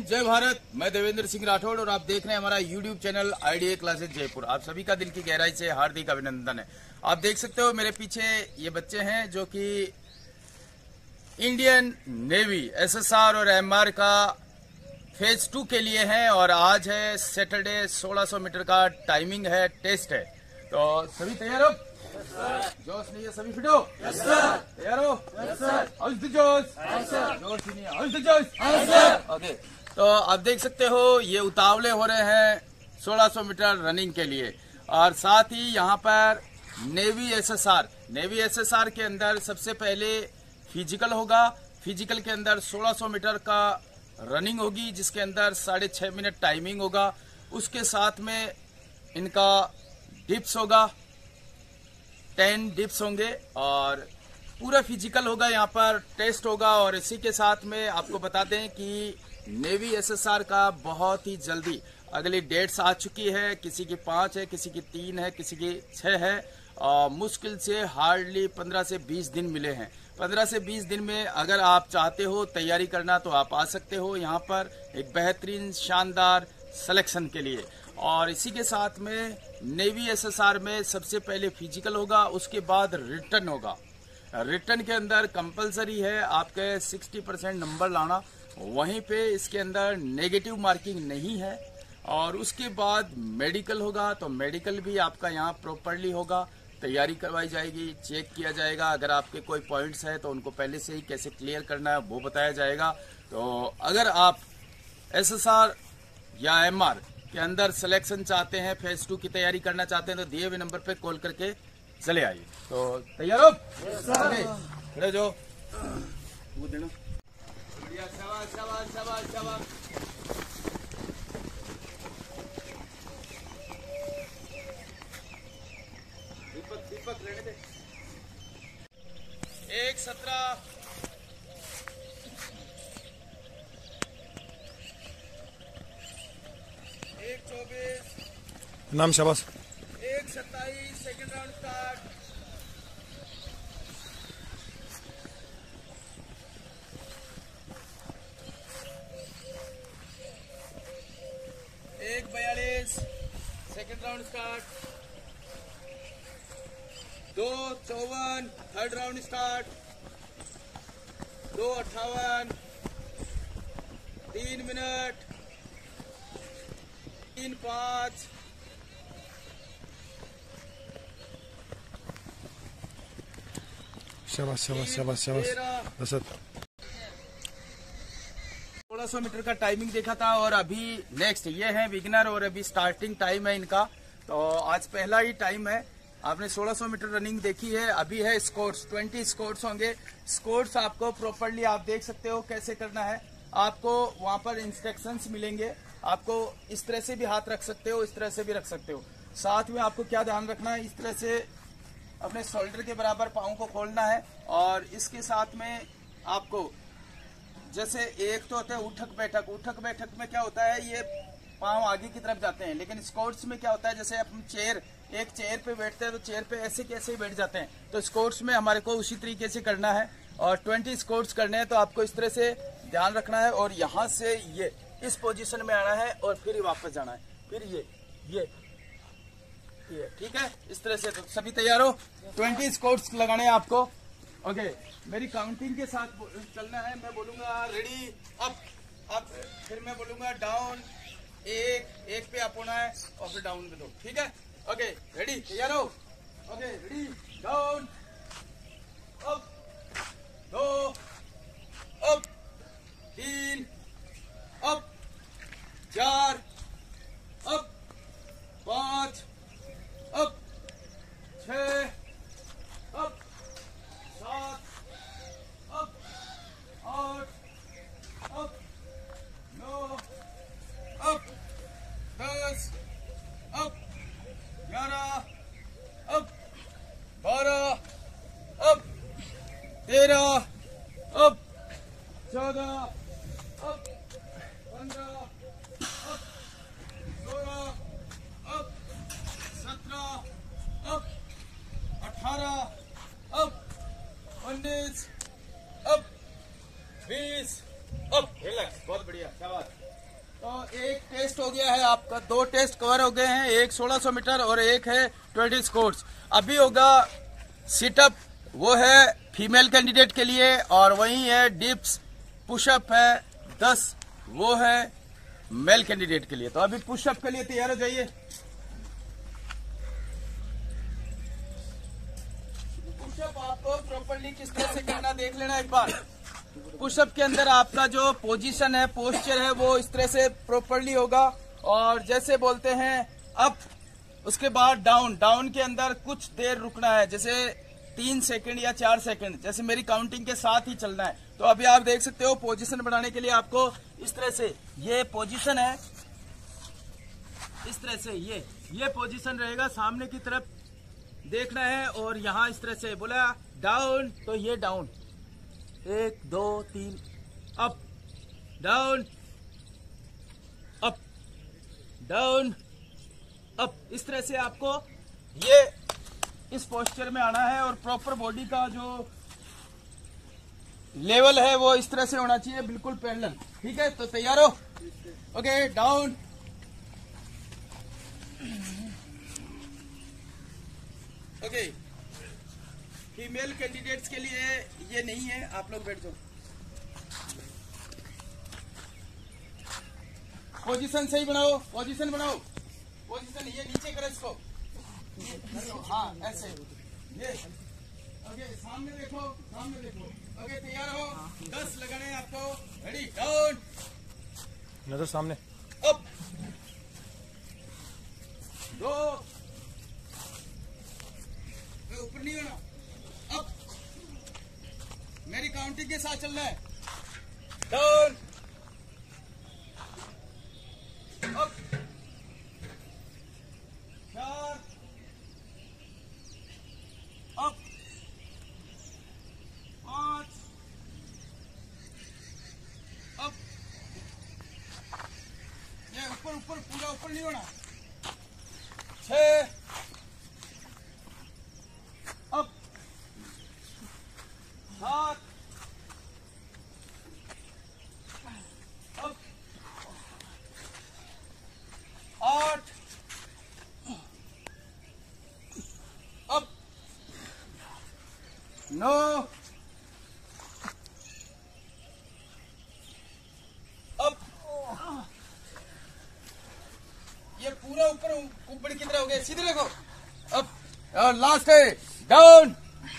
हिंद, जय भारत। मैं देवेंद्र सिंह राठौड़ और आप देख रहे हैं हमारा YouTube channel IDA classes Jaipur. आप सभी का दिल की गहराई से हार्दिक अभिनंदन है। आप देख सकते हो मेरे पीछे ये बच्चे हैं जो कि इंडियन नेवी SSR और MR का फेज 2 के लिए हैं और आज है सैटरडे। 1600 मीटर का टाइमिंग है, टेस्ट है। तो सभी तैयार हो? जोश नहीं है, सभी फिट हो? तैयार हो? जोश ओके। तो आप देख सकते हो ये उतावले हो रहे हैं 1600 मीटर रनिंग के लिए। और साथ ही यहाँ पर नेवी SSR के अंदर सबसे पहले फिजिकल होगा। फिजिकल के अंदर 1600 मीटर का रनिंग होगी जिसके अंदर 6.5 मिनट टाइमिंग होगा। उसके साथ में इनका डिप्स होगा, 10 डिप्स होंगे और पूरा फिजिकल होगा। यहाँ पर टेस्ट होगा। और इसी के साथ में आपको बता दें कि नेवी SSR का बहुत ही जल्दी अगली डेट्स आ चुकी है। किसी की 5 है, किसी की 3 है, किसी की 6 है। मुश्किल से हार्डली 15 से 20 दिन मिले हैं। 15 से 20 दिन में अगर आप चाहते हो तैयारी करना तो आप आ सकते हो यहाँ पर एक बेहतरीन शानदार सिलेक्शन के लिए। और इसी के साथ में नेवी SSR में सबसे पहले फिजिकल होगा, उसके बाद रिटर्न होगा। रिटर्न के अंदर कंपलसरी है आपके 60% नंबर लाना। वहीं पे इसके अंदर नेगेटिव मार्किंग नहीं है। और उसके बाद मेडिकल होगा, तो मेडिकल भी आपका यहाँ प्रॉपरली होगा, तैयारी करवाई जाएगी, चेक किया जाएगा। अगर आपके कोई पॉइंट्स है तो उनको पहले से ही कैसे क्लियर करना है वो बताया जाएगा। तो अगर आप SSR या MR के अंदर सिलेक्शन चाहते हैं, फेज 2 की तैयारी करना चाहते हैं तो दिए हुए नंबर पे कॉल करके चले आइए। तो तैयार हो? खड़े जो वो देना। शाबाश शाबाश शाबाश शाबाश। दीपक लेने दे। 1:17 1:24 नाम शाबाश। 1:27 second round start. 1:42 second round start. 2:54 third round start. 2:58 3 minute 3:05 शाबाश शाबाश शाबाश शाबाश। 1600 मीटर का टाइमिंग देखा था और अभी नेक्स्ट ये है बिगिनर और अभी स्टार्टिंग टाइम है इनका। तो आज पहला ही टाइम है। आपने 1600 मीटर रनिंग देखी है। अभी है स्कोर्स, 20 स्कोर्स होंगे। स्कोर्स आपको प्रॉपरली आप देख सकते हो कैसे करना है। आपको वहां पर इंस्ट्रक्शंस मिलेंगे। आपको इस तरह से भी हाथ रख सकते हो, इस तरह से भी रख सकते हो। साथ में आपको क्या ध्यान रखना है, इस तरह से अपने शोल्डर के बराबर पाँव को खोलना है। और इसके साथ में आपको जैसे एक तो होता है उठक बैठक। उठक बैठक में क्या होता है, ये पाँव आगे की तरफ जाते हैं। लेकिन स्क्वाट्स में क्या होता है, जैसे हम एक चेयर पे बैठते हैं तो चेयर पे ऐसे कैसे ही बैठ जाते हैं। तो स्क्वाट्स में हमारे को उसी तरीके से करना है। और 20 स्क्वाट्स करने हैं तो आपको इस तरह से ध्यान रखना है। और यहाँ से ये इस पोजीशन में आना है और फिर वापस जाना है। फिर ये ठीक है, इस तरह से। तो सभी तैयार हो? 20 स्क्वाट्स लगाने हैं आपको। ओके, मेरी काउंटिंग के साथ चलना है। मैं बोलूंगा रेडी अप, फिर मैं बोलूंगा डाउन। एक पे अप होना है और फिर डाउन पे दो। ठीक है? Okay, ready? तैयार हो? Okay, ready? Down, up, 2 up, 3 up, 4 up, 5 up, 6 up, 7 up, 8 up, 9 up, 10 up, 11 up, 12 up, 13 up, 14 up, 15 up, 16 up, 17 up, 18 up, 19 up, 20 up, relax, बहुत बढ़िया, शाबाश। तो एक टेस्ट हो गया है आपका, 2 टेस्ट कवर हो गए हैं, एक 1600 मीटर और एक है 20 स्क्वाट्स। अभी होगा सिटअप, वो है फीमेल कैंडिडेट के लिए, और वही है डिप्स, पुशअप है 10, वो है मेल कैंडिडेट के लिए। तो अभी पुशअप के लिए तैयार हो जाइए। पुशअप आपको प्रॉपर्ली किस तरह से करना देख लेना एक बार। पुशअप के अंदर आपका जो पोजीशन है, पोस्चर है, वो इस तरह से प्रॉपर्ली होगा, और जैसे बोलते हैं अप, उसके बाद डाउन। डाउन के अंदर कुछ देर रुकना है, जैसे 3 सेकंड या 4 सेकंड, जैसे मेरी काउंटिंग के साथ ही चलना है। तो अभी आप देख सकते हो पोजीशन बनाने के लिए आपको इस तरह से, ये पोजीशन है, इस तरह से ये पोजीशन रहेगा, सामने की तरफ देखना है, और यहाँ इस तरह से बोला डाउन, तो ये down, 1 2 3, up down, up down, up. इस तरह से आपको ये इस पोस्चर में आना है, और प्रॉपर बॉडी का जो लेवल है वो इस तरह से होना चाहिए, बिल्कुल पैरेलल। ठीक है, तो तैयार हो? Okay, down, okay. Female candidates के लिए ये नहीं है, आप लोग बैठ जाओ। पोजीशन सही बनाओ, पोजीशन बनाओ, पोजीशन ये नीचे करो इसको, हाँ ऐसे, ये ओके। सामने देखो, सामने देखो। ओके, तैयार हो? 10 लगाने हैं आपको। रेडी, डाउन, नजर सामने, अप, 2, ऊपर नहीं होना, अप, मेरी काउंटिंग के साथ चलना है, डाउन, अप, 4, अप, 5, अप, ये ऊपर ऊपर, पूरा ऊपर नहीं होना, 6, अप, 7, अप, 8, अप, 9, अप। ये पूरा ऊपर ऊपर की तरह हो गया, सीधे देखो, अप, और लास्ट है डाउन,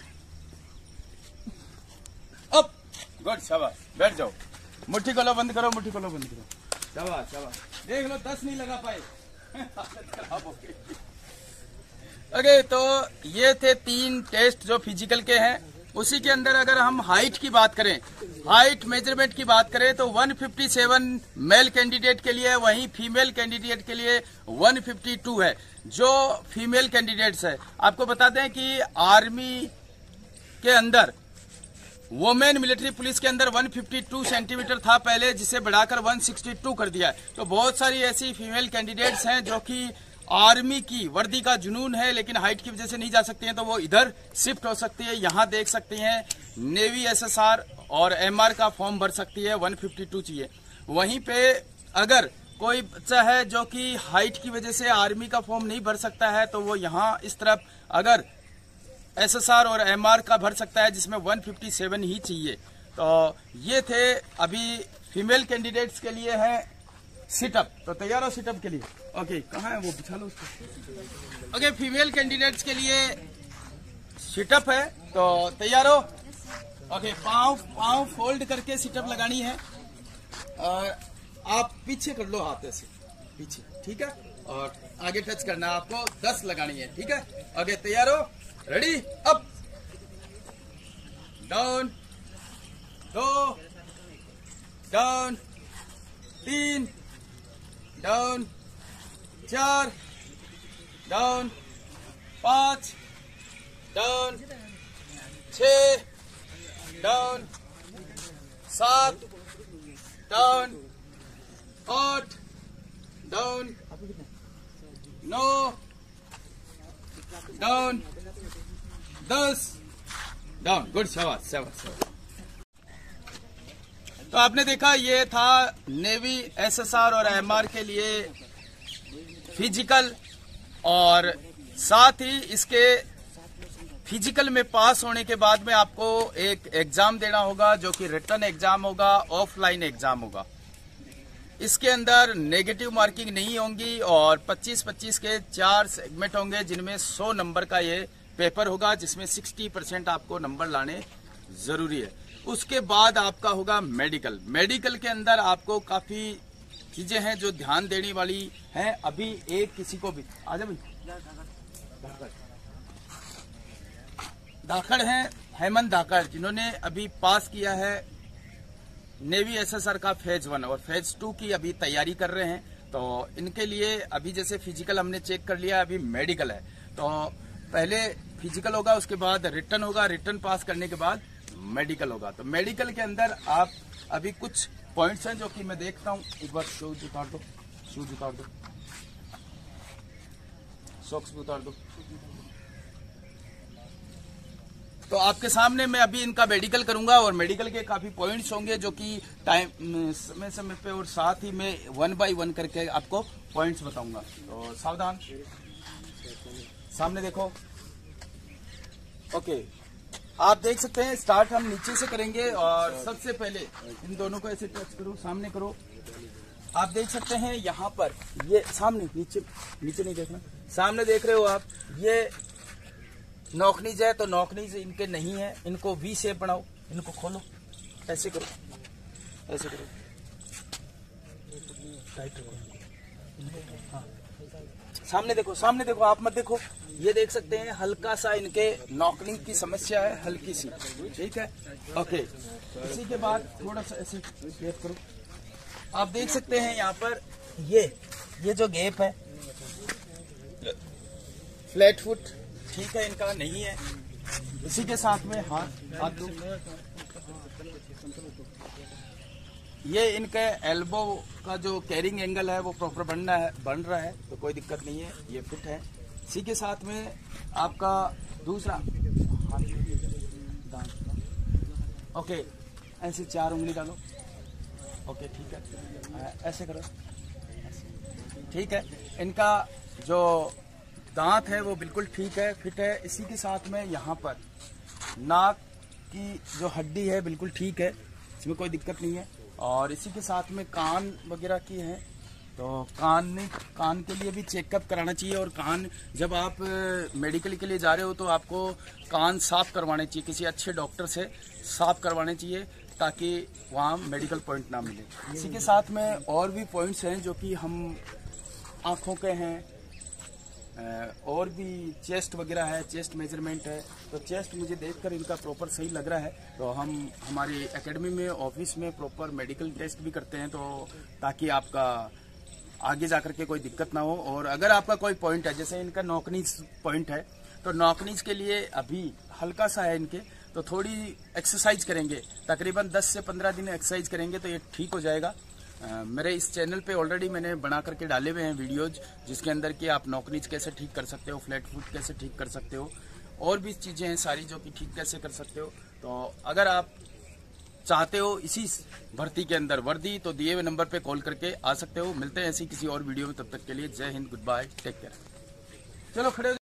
अप। गुड, शाबाश, बैठ जाओ, मुट्ठी खोलो, बंद करो, मुट्ठी खोलो, बंद करो, शाबाश शाबाश। देख लो 10 नहीं लगा पाए, हालत खराब हो गई। ओके, तो ये थे 3 टेस्ट जो फिजिकल के हैं। उसी के अंदर अगर हम हाइट की बात करें, हाइट मेजरमेंट की बात करें, तो 157 मेल कैंडिडेट के लिए, वहीं फीमेल कैंडिडेट के लिए 152 है। जो फीमेल कैंडिडेट्स है, आपको बताते हैं कि आर्मी के अंदर, वुमेन मिलिट्री पुलिस के अंदर 152 सेंटीमीटर था पहले, जिसे बढ़ाकर 162 कर दिया है। तो बहुत सारी ऐसी फीमेल कैंडिडेट्स हैं जो कि आर्मी की वर्दी का जुनून है, लेकिन हाइट की वजह से नहीं जा सकती हैं, तो वो इधर शिफ्ट हो सकती है। यहाँ देख सकती हैं नेवी एसएसआर और एमआर का फॉर्म भर सकती है, 152 चाहिए। वहीं पे अगर कोई बच्चा है जो कि हाइट की वजह से आर्मी का फॉर्म नहीं भर सकता है, तो वो यहाँ इस तरफ अगर एसएसआर और एमआर का भर सकता है, जिसमें 157 ही चाहिए। तो ये थे अभी फीमेल कैंडिडेट्स के लिए है सिटअप। तो तैयार हो सिटअप के लिए? ओके, कहाँ है वो, बिछा लो उसको। ओके, फीमेल कैंडिडेट्स के लिए सिटअप है, तो तैयार हो? ओके, पाँव फोल्ड करके सिटअप लगानी है, और आप पीछे कर लो, हाथ ऐसे पीछे, ठीक है, और आगे टच करना है आपको, 10 लगानी है, ठीक है। ओके, तैयार हो? Ready, up, down, 2, down, 3, down, 4, down, 5, down, 6, down, 7, down, 8, down, 9, down, 10, down. Good, शाबाश शाबाश शाबाश। तो आपने देखा ये था नेवी, एसएसआर और एमआर के लिए फिजिकल, और साथ ही इसके फिजिकल में पास होने के बाद में आपको एक एग्जाम देना होगा जो कि रिटन एग्जाम होगा, ऑफलाइन एग्जाम होगा। इसके अंदर नेगेटिव मार्किंग नहीं होंगी और 25-25 के 4 सेगमेंट होंगे जिनमें 100 नंबर का ये पेपर होगा, जिसमें 60% आपको नंबर लाने जरूरी है। उसके बाद आपका होगा मेडिकल। मेडिकल के अंदर आपको काफी चीजें हैं जो ध्यान देने वाली हैं। अभी एक किसी को भी आजा भाई, धाकड़ हैं हेमंत धाकड़, जिन्होंने अभी पास किया है नेवी एसएसआर का फेज 1 और फेज 2 की अभी तैयारी कर रहे हैं। तो इनके लिए अभी जैसे फिजिकल हमने चेक कर लिया, अभी मेडिकल है। तो पहले फिजिकल होगा, उसके बाद रिटन होगा, रिटन पास करने के बाद मेडिकल होगा। तो मेडिकल के अंदर आप अभी कुछ पॉइंट्स हैं जो कि मैं देखता हूँ। एक बार शूज उतार दो, शूज उतार दो, सॉक्स भी उतार दो। तो आपके सामने मैं अभी इनका मेडिकल करूंगा और मेडिकल के काफी पॉइंट्स होंगे जो कि टाइम समय समय पे, और साथ ही मैं 1 बाय 1 करके आपको पॉइंट्स बताऊंगा। तो सावधान, सामने देखो। ओके, आप देख सकते हैं स्टार्ट हम नीचे से करेंगे और सबसे पहले इन दोनों को ऐसे टच करो, सामने करो। आप देख सकते हैं यहाँ पर ये सामने, नीचे नीचे नहीं देखना, सामने देख रहे हो आप, ये नौकनीज है। तो नौकनीज इनके नहीं है, इनको वी शेप बनाओ, इनको खोलो, ऐसे करो, ऐसे करो, टाइट रखो। हाँ, सामने देखो, सामने देखो, आप मत देखो। ये देख सकते हैं हल्का सा इनके नॉकनिंग की समस्या है, हल्की सी, ठीक है। ओके, इसी के बाद थोड़ा सा ऐसे शेप करो। आप देख सकते हैं यहाँ पर ये जो गैप है, फ्लैट फुट, ठीक है, इनका नहीं है। इसी के साथ में हाथ दो, ये इनके एल्बो का जो कैरिंग एंगल है वो प्रॉपर बन रहा है, तो कोई दिक्कत नहीं है, ये फिट है। इसी के साथ में आपका दूसरा ओके, ऐसे 4 उंगली डालो। ओके, ठीक है, ऐसे करो, ठीक है। इनका जो दांत है वो बिल्कुल ठीक है, फिट है। इसी के साथ में यहाँ पर नाक की जो हड्डी है बिल्कुल ठीक है, इसमें कोई दिक्कत नहीं है। और इसी के साथ में कान वगैरह की है, तो कान के लिए भी चेकअप कराना चाहिए। और कान जब आप मेडिकल के लिए जा रहे हो तो आपको कान साफ करवाने चाहिए, किसी अच्छे डॉक्टर से साफ करवाने चाहिए, ताकि वहाँ मेडिकल पॉइंट ना मिले। इसी के साथ में और भी पॉइंट्स हैं जो कि हम आँखों के हैं, और भी चेस्ट वगैरह है, चेस्ट मेजरमेंट है। तो चेस्ट मुझे देखकर इनका प्रॉपर सही लग रहा है, तो हम हमारी एकेडमी में, ऑफिस में प्रॉपर मेडिकल टेस्ट भी करते हैं, तो ताकि आपका आगे जाकर के कोई दिक्कत ना हो। और अगर आपका कोई पॉइंट है, जैसे इनका नॉकनीज पॉइंट है, तो नॉकनीज के लिए अभी हल्का सा है इनके, तो थोड़ी एक्सरसाइज करेंगे, तकरीबन 10 से 15 दिन एक्सरसाइज करेंगे तो ये ठीक हो जाएगा। मेरे इस चैनल पे ऑलरेडी मैंने बना करके डाले हुए हैं वीडियोज, जिसके अंदर कि आप नॉकनीज कैसे ठीक कर सकते हो, फ्लैट फुट कैसे ठीक कर सकते हो, और भी चीज़ें हैं सारी जो कि ठीक कैसे कर सकते हो। तो अगर आप चाहते हो इसी भर्ती के अंदर वर्दी, तो दिए हुए नंबर पे कॉल करके आ सकते हो। मिलते हैं ऐसी किसी और वीडियो में, तब तक के लिए जय हिंद, गुड बाय, टेक केयर। चलो खड़े